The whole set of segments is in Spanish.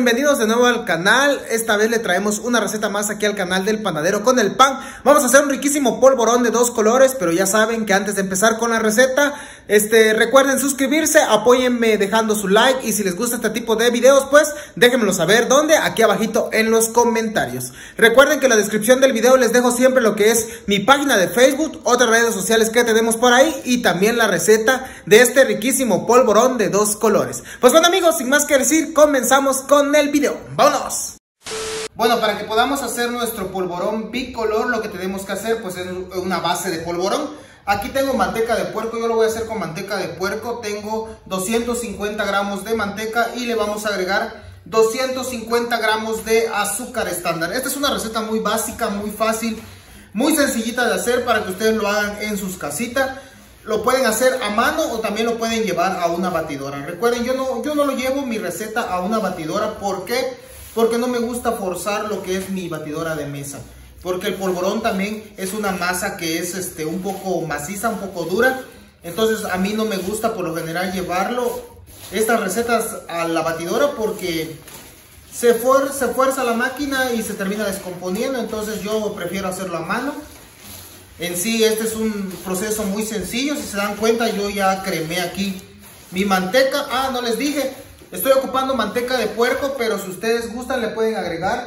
bienvenidos de nuevo al canal. Esta vez le traemos una receta más aquí al canal del Panadero con el Pan. Vamos a hacer un riquísimo polvorón de 2 colores, pero ya saben que antes de empezar con la receta, recuerden suscribirse, apóyenme dejando su like, y si les gusta este tipo de videos, pues déjenmelo saber dónde, aquí abajito en los comentarios. Recuerden que en la descripción del video les dejo siempre lo que es mi página de Facebook, otras redes sociales que tenemos por ahí, y también la receta de este riquísimo polvorón de 2 colores. Pues bueno amigos, sin más que decir, comenzamos con el video. ¡Vámonos! Bueno, para que podamos hacer nuestro polvorón bicolor, lo que tenemos que hacer pues es una base de polvorón. Aquí tengo manteca de puerco, yo lo voy a hacer con manteca de puerco. Tengo 250 gramos de manteca y le vamos a agregar 250 gramos de azúcar estándar. Esta es una receta muy básica, muy fácil, muy sencillita de hacer para que ustedes lo hagan en sus casitas. Lo pueden hacer a mano o también lo pueden llevar a una batidora. Recuerden, yo no lo llevo mi receta a una batidora. ¿Por qué? Porque no me gusta forzar lo que es mi batidora de mesa. Porque el polvorón también es una masa que es un poco maciza, un poco dura. Entonces a mí no me gusta por lo general llevarlo, estas recetas, a la batidora, porque se fuerza la máquina y se termina descomponiendo. Entonces yo prefiero hacerlo a mano. En sí este es un proceso muy sencillo. Si se dan cuenta, yo ya cremé aquí mi manteca. No les dije, estoy ocupando manteca de puerco, pero si ustedes gustan le pueden agregar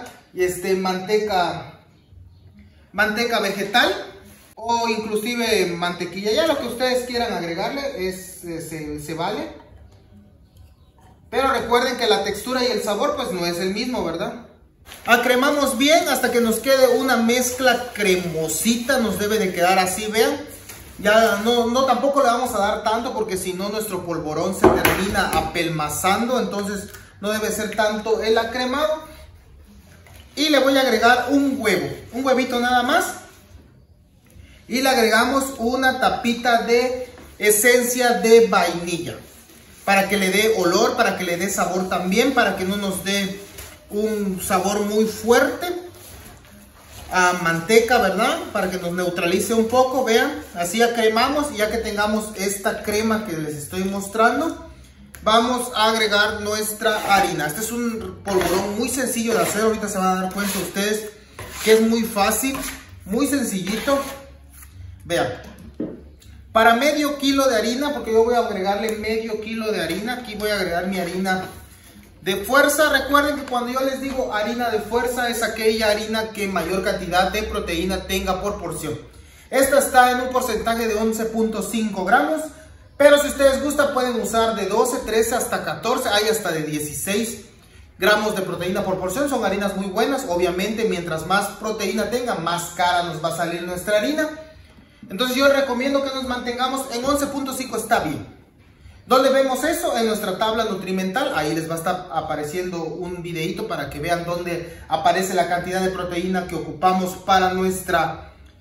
manteca vegetal o inclusive mantequilla. Ya lo que ustedes quieran agregarle se vale. Pero recuerden que la textura y el sabor pues no es el mismo, ¿verdad? Acremamos bien hasta que nos quede una mezcla cremosita. Nos debe de quedar así, vean. Ya no tampoco le vamos a dar tanto, porque si no nuestro polvorón se termina apelmazando. Entonces no debe ser tanto el acremado. Y le voy a agregar un huevo, un huevito nada más. Y le agregamos una tapita de esencia de vainilla, para que le dé olor, para que le dé sabor también, para que no nos dé un sabor muy fuerte a manteca, ¿verdad? Para que nos neutralice un poco. Vean, así acremamos. Y ya que tengamos esta crema que les estoy mostrando, vamos a agregar nuestra harina. Este es un polvorón muy sencillo de hacer. Ahorita se van a dar cuenta ustedes que es muy fácil, muy sencillito. Vean, para medio kilo de harina, porque yo voy a agregarle medio kilo de harina. Aquí voy a agregar mi harina de fuerza. Recuerden que cuando yo les digo harina de fuerza, es aquella harina que mayor cantidad de proteína tenga por porción. Esta está en un porcentaje de 11.5 gramos. Pero si ustedes gustan pueden usar de 12, 13 hasta 14. Hay hasta de 16 gramos de proteína por porción. Son harinas muy buenas. Obviamente mientras más proteína tenga, más cara nos va a salir nuestra harina. Entonces yo recomiendo que nos mantengamos en 11.5, está bien. ¿Dónde vemos eso? En nuestra tabla nutrimental. Ahí les va a estar apareciendo un videito para que vean dónde aparece la cantidad de proteína que ocupamos para nuestros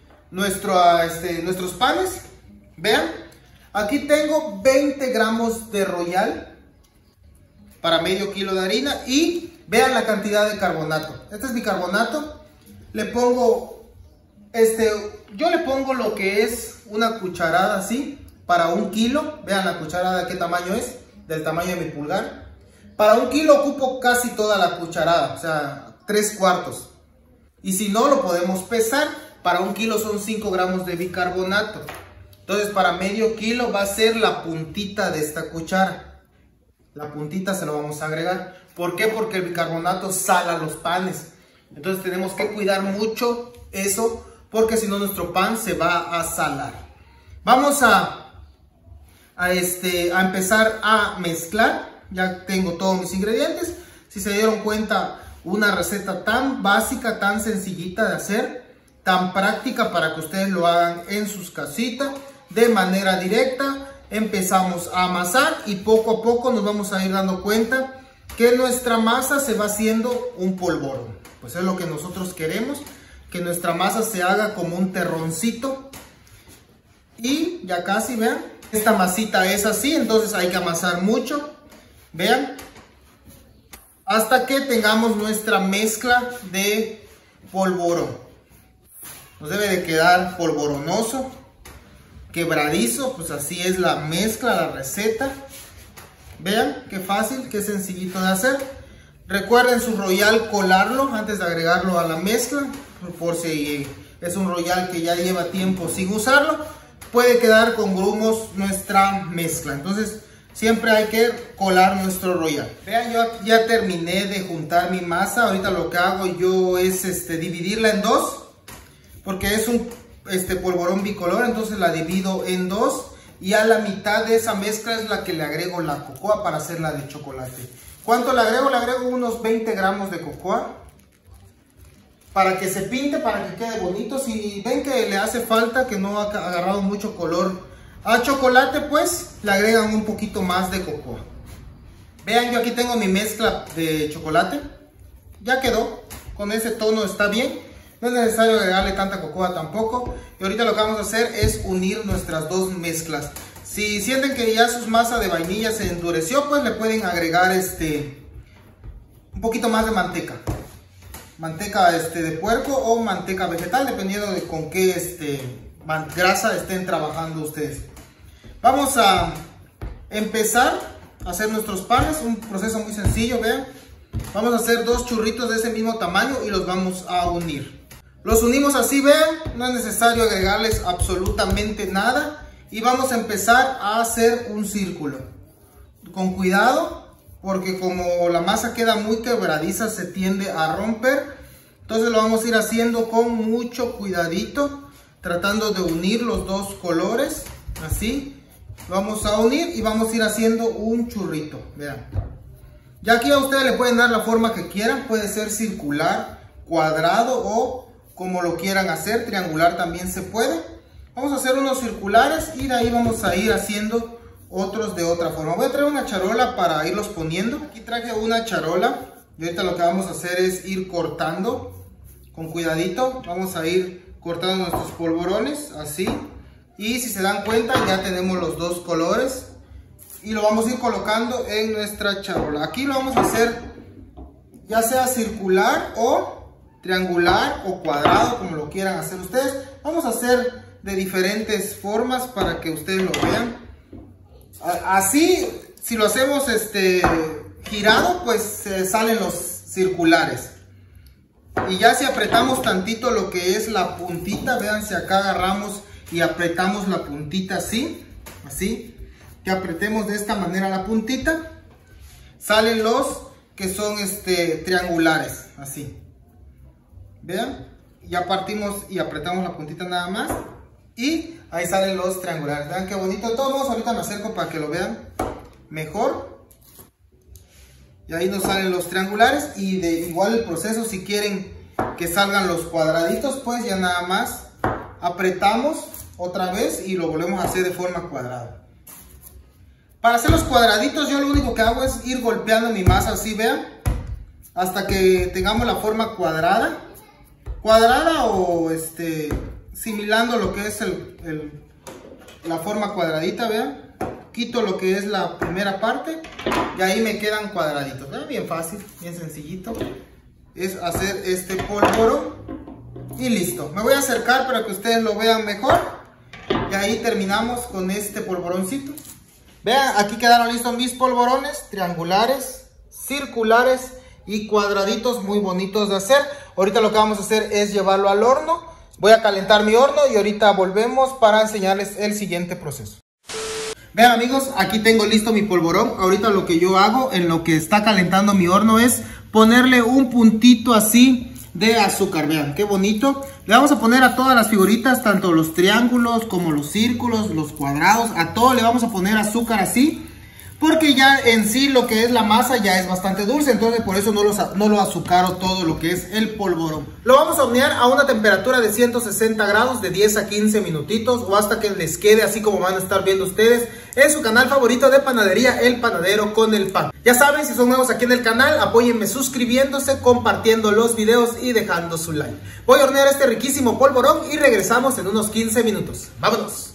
panes. Vean, aquí tengo 20 gramos de Royal para medio kilo de harina. Y vean la cantidad de carbonato. Este es mi carbonato. Le pongo, yo le pongo lo que es una cucharada así. Para 1 kilo, vean la cucharada de qué tamaño es, del tamaño de mi pulgar. Para 1 kilo ocupo casi toda la cucharada, o sea, 3/4. Y si no, lo podemos pesar. Para 1 kilo son 5 gramos de bicarbonato. Entonces para medio kilo va a ser la puntita de esta cuchara. La puntita se lo vamos a agregar. ¿Por qué? Porque el bicarbonato sala los panes. Entonces tenemos que cuidar mucho eso, porque si no nuestro pan se va a salar. Vamos a empezar a mezclar. Ya tengo todos mis ingredientes. Si se dieron cuenta, una receta tan básica, tan sencillita de hacer, tan práctica para que ustedes lo hagan en sus casitas de manera directa. Empezamos a amasar y poco a poco nos vamos a ir dando cuenta que nuestra masa se va haciendo un polvorón. Pues es lo que nosotros queremos, que nuestra masa se haga como un terroncito. Y ya casi, vean, esta masita es así, entonces hay que amasar mucho. Vean, hasta que tengamos nuestra mezcla de polvorón. Nos debe de quedar polvoronoso, quebradizo, pues así es la mezcla, la receta. Vean qué fácil, qué sencillito de hacer. Recuerden su royal colarlo antes de agregarlo a la mezcla, por si es un royal que ya lleva tiempo sin usarlo, puede quedar con grumos nuestra mezcla. Entonces siempre hay que colar nuestro royal. Vean, yo ya terminé de juntar mi masa. Ahorita lo que hago yo es dividirla en dos, porque es un polvorón bicolor, entonces la divido en dos y a la mitad de esa mezcla es la que le agrego la cocoa para hacerla de chocolate. ¿Cuánto le agrego? Le agrego unos 20 gramos de cocoa para que se pinte, para que quede bonito. Si ven que le hace falta, que no ha agarrado mucho color a chocolate, pues le agregan un poquito más de cocoa. Vean, yo aquí tengo mi mezcla de chocolate. Ya quedó, con ese tono está bien. No es necesario agregarle tanta cocoa tampoco. Y ahorita lo que vamos a hacer es unir nuestras dos mezclas. Si sienten que ya su masa de vainilla se endureció, pues le pueden agregar un poquito más de manteca. Manteca de puerco o manteca vegetal, dependiendo de con qué grasa estén trabajando ustedes. Vamos a empezar a hacer nuestros panes, un proceso muy sencillo, vean. Vamos a hacer dos churritos de ese mismo tamaño y los vamos a unir. Los unimos así, vean, no es necesario agregarles absolutamente nada. Y vamos a empezar a hacer un círculo. Con cuidado, porque como la masa queda muy quebradiza, se tiende a romper. Entonces lo vamos a ir haciendo con mucho cuidadito, tratando de unir los dos colores, así. Lo vamos a unir y vamos a ir haciendo un churrito, vean. Ya aquí a ustedes le pueden dar la forma que quieran, puede ser circular, cuadrado o como lo quieran hacer, triangular también se puede. Vamos a hacer unos circulares y de ahí vamos a ir haciendo otros de otra forma. Voy a traer una charola para irlos poniendo. Aquí traje una charola y ahorita lo que vamos a hacer es ir cortando con cuidadito. Vamos a ir cortando nuestros polvorones así. Y si se dan cuenta ya tenemos los dos colores y lo vamos a ir colocando en nuestra charola. Aquí lo vamos a hacer ya sea circular o triangular o cuadrado, como lo quieran hacer ustedes. Vamos a hacer de diferentes formas para que ustedes lo vean. Así, si lo hacemos girado, pues salen los circulares. Y ya si apretamos tantito lo que es la puntita, vean, si acá agarramos y apretamos la puntita así, que apretemos de esta manera la puntita, salen los que son triangulares, así. Vean, ya partimos y apretamos la puntita nada más. Y ahí salen los triangulares. Vean qué bonito. De todos modos, ahorita me acerco para que lo vean mejor. Y ahí nos salen los triangulares. Y de igual el proceso, si quieren que salgan los cuadraditos, pues ya nada más apretamos otra vez y lo volvemos a hacer de forma cuadrada. Para hacer los cuadraditos, yo lo único que hago es ir golpeando mi masa así, vean, hasta que tengamos la forma cuadrada. Cuadrada o similando lo que es la forma cuadradita, vean. Quito lo que es la primera parte y ahí me quedan cuadraditos. ¿Vean? Bien fácil, bien sencillito. Es hacer este polvorón y listo. Me voy a acercar para que ustedes lo vean mejor. Y ahí terminamos con este polvoroncito. Vean, aquí quedaron listos mis polvorones triangulares, circulares y cuadraditos muy bonitos de hacer. Ahorita lo que vamos a hacer es llevarlo al horno. Voy a calentar mi horno y ahorita volvemos para enseñarles el siguiente proceso. Vean amigos, aquí tengo listo mi polvorón. Ahorita lo que yo hago en lo que está calentando mi horno es ponerle un puntito así de azúcar. Vean, qué bonito. Le vamos a poner a todas las figuritas, tanto los triángulos como los círculos, los cuadrados, a todo le vamos a poner azúcar así. Porque ya en sí lo que es la masa ya es bastante dulce, entonces por eso no lo azucaro todo lo que es el polvorón. Lo vamos a hornear a una temperatura de 160 grados de 10 a 15 minutitos o hasta que les quede así como van a estar viendo ustedes en su canal favorito de panadería, El Panadero con el Pan. Ya saben, si son nuevos aquí en el canal, apóyenme suscribiéndose, compartiendo los videos y dejando su like. Voy a hornear este riquísimo polvorón y regresamos en unos 15 minutos. ¡Vámonos!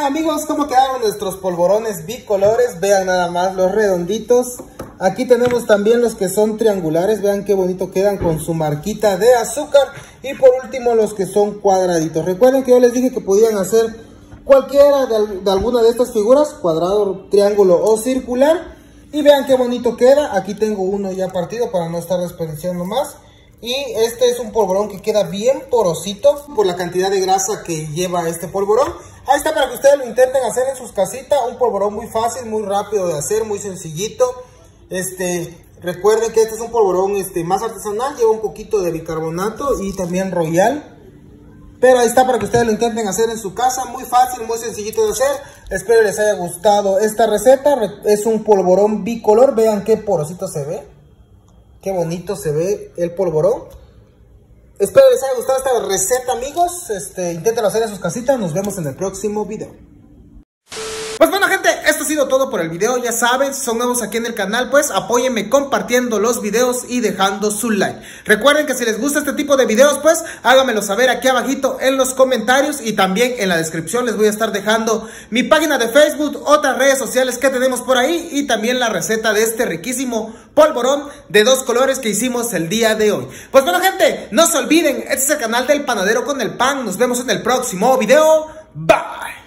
amigos, cómo quedaron nuestros polvorones bicolores. Vean nada más los redonditos. Aquí tenemos también los que son triangulares. Vean qué bonito quedan con su marquita de azúcar. Y por último los que son cuadraditos. Recuerden que yo les dije que podían hacer cualquiera de alguna de estas figuras, cuadrado, triángulo o circular. Y vean qué bonito queda. Aquí tengo uno ya partido para no estar desperdiciando más. Y este es un polvorón que queda bien porosito por la cantidad de grasa que lleva este polvorón. Ahí está para que ustedes lo intenten hacer en sus casitas. Un polvorón muy fácil, muy rápido de hacer, muy sencillito. Recuerden que este es un polvorón más artesanal. Lleva un poquito de bicarbonato y también royal. Pero ahí está para que ustedes lo intenten hacer en su casa. Muy fácil, muy sencillito de hacer. Espero les haya gustado esta receta. Es un polvorón bicolor. Vean qué porosito se ve. Qué bonito se ve el polvorón. Espero les haya gustado esta receta, amigos. Inténtenlo hacer en sus casitas. Nos vemos en el próximo video. Pues bueno, gente, esto ha sido todo por el video. Ya saben, si son nuevos aquí en el canal, pues apóyenme compartiendo los videos y dejando su like. Recuerden que si les gusta este tipo de videos, pues háganmelo saber aquí abajito en los comentarios. Y también en la descripción les voy a estar dejando mi página de Facebook, otras redes sociales que tenemos por ahí. Y también la receta de este riquísimo polvorón de 2 colores que hicimos el día de hoy. Pues bueno, gente, no se olviden, este es el canal del Panadero con el Pan. Nos vemos en el próximo video. Bye.